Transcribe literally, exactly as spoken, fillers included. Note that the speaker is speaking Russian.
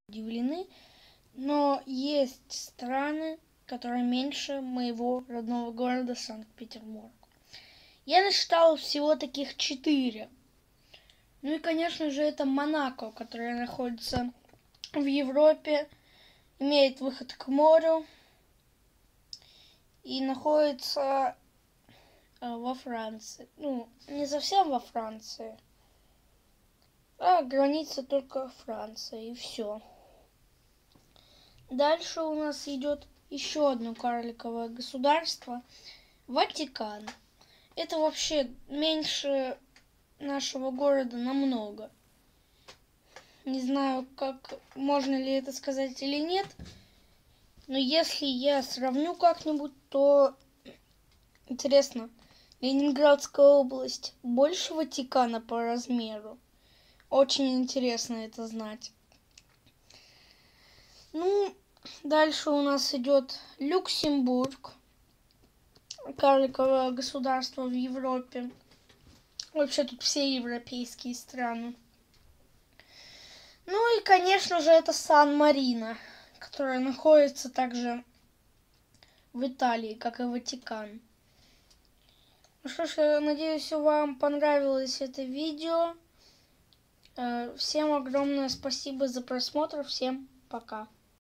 удивлены, но есть страны, которые меньше моего родного города Санкт-Петербург. Я насчитала всего таких четыре. Ну и, конечно же, это Монако, которое находится в Европе, имеет выход к морю и находится во Франции. Ну, не совсем во Франции, а граница только Франции, и все. Дальше у нас идет еще одно карликовое государство – Ватикан. Это вообще меньше нашего города намного. Не знаю, как можно ли это сказать или нет, но если я сравню как-нибудь, то интересно, Ленинградская область больше Ватикана по размеру. Очень интересно это знать. Ну, дальше у нас идет Люксембург, карликовое государство в Европе. Вообще тут все европейские страны. Ну и, конечно же, это Сан-Марино, которое находится также в Италии, как и Ватикан. Ну что ж, я надеюсь, вам понравилось это видео. Всем огромное спасибо за просмотр. Всем пока.